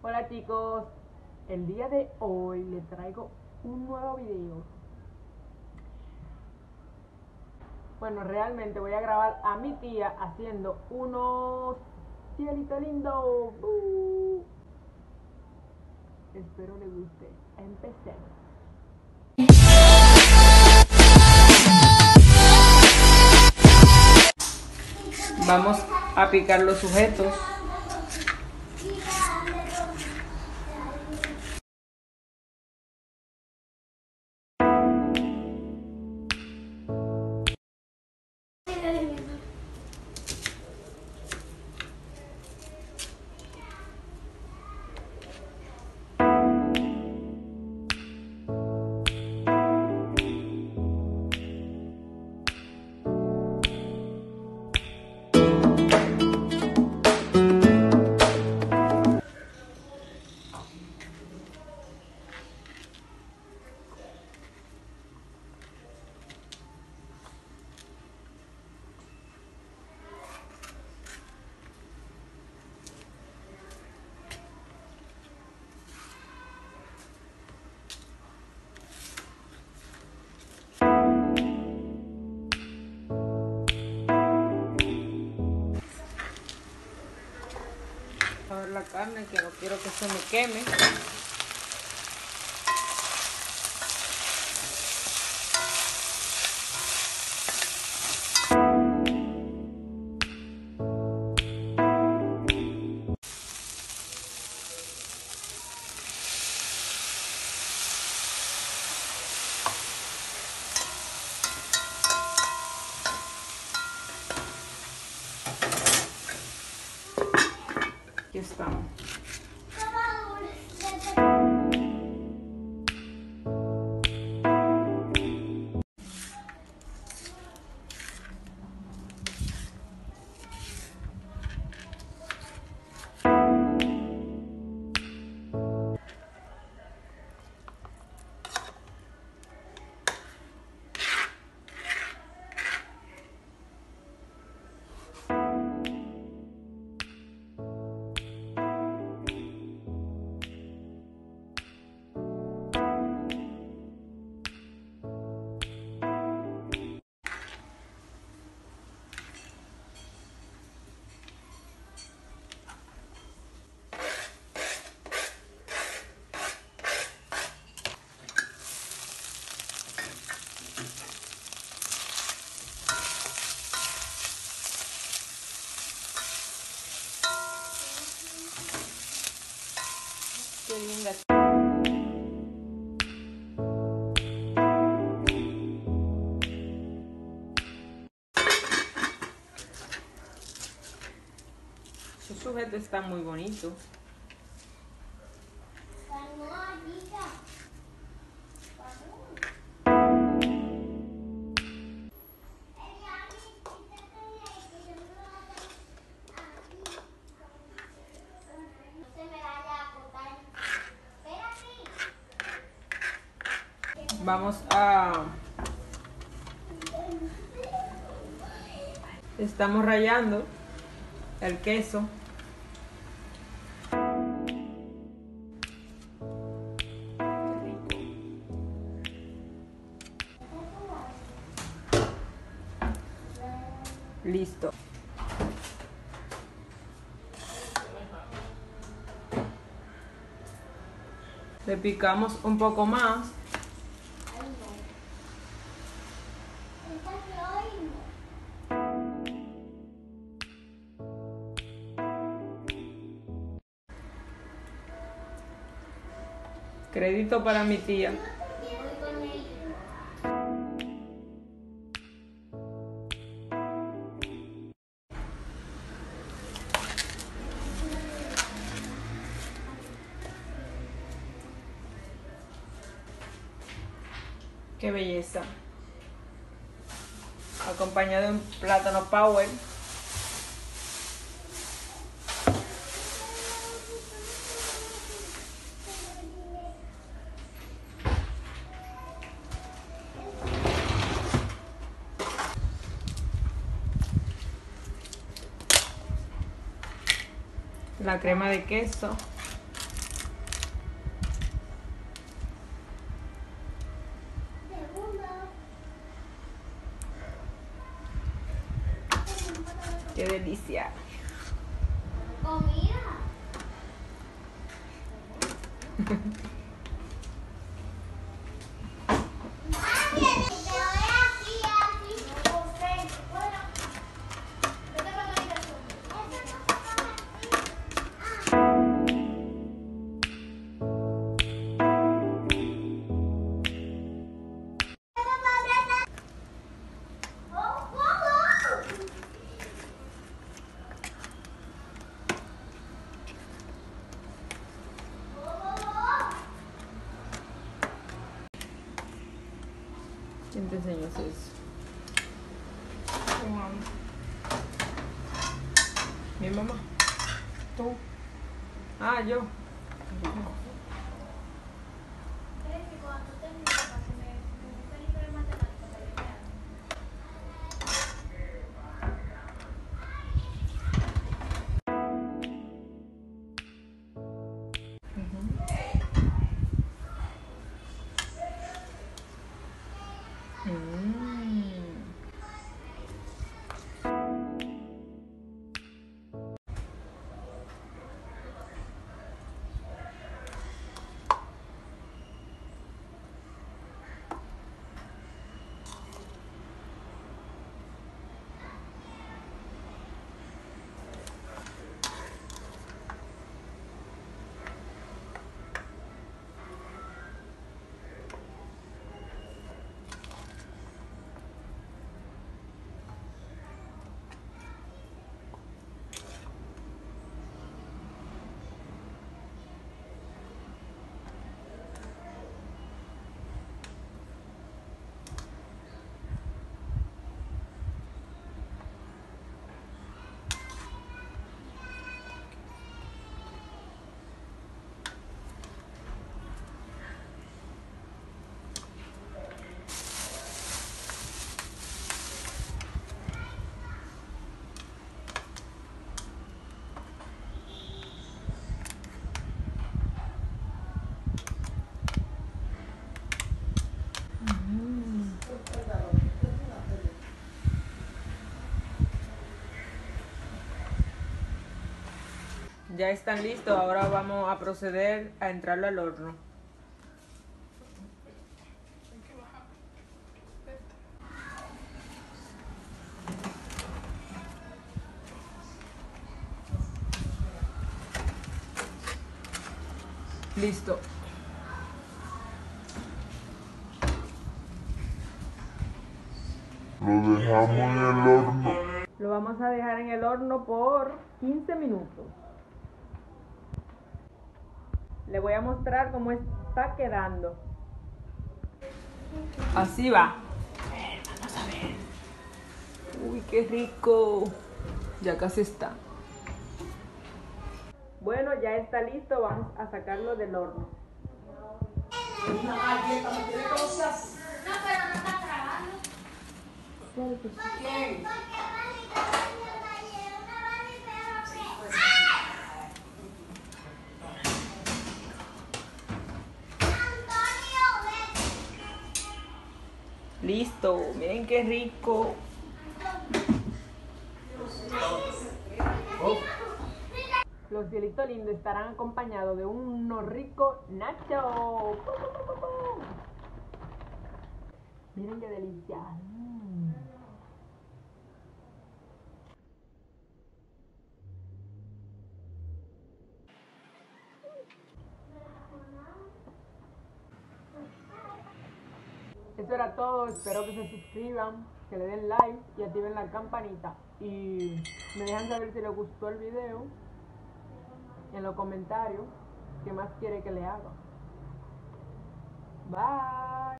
Hola chicos, el día de hoy les traigo un nuevo video. Bueno, realmente voy a grabar a mi tía haciendo unos cielitos lindos. Espero les guste. Empecemos. Vamos a picar los sujetos. A ver la carne, que no quiero que se me queme. Aquí estamos. Qué linda. Su sujeto está muy bonito. Estamos rallando el queso. Listo. Le picamos un poco más. Crédito para mi tía. Qué belleza. Acompañado de un plátano power. La crema de queso. Qué delicia. Comida. ¿Quién te enseñó eso? Mi mamá. ¿Tú? Ah, yo. Ya están listos, ahora vamos a proceder a entrarlo al horno. Listo. Lo dejamos en el horno. Lo vamos a dejar en el horno por 15 minutos. Le voy a mostrar cómo está quedando. Así va. Vamos a ver. Uy, qué rico. Ya casi está. Bueno, ya está listo. Vamos a sacarlo del horno. No, pero no está trabajando. ¿Quién? Listo, miren qué rico. Los cielitos lindos estarán acompañados de unos ricos nachos. Miren qué delicia. Eso era todo, espero que se suscriban, que le den like y activen la campanita. Y me dejan saber si les gustó el video en los comentarios, qué más quiere que le haga. Bye.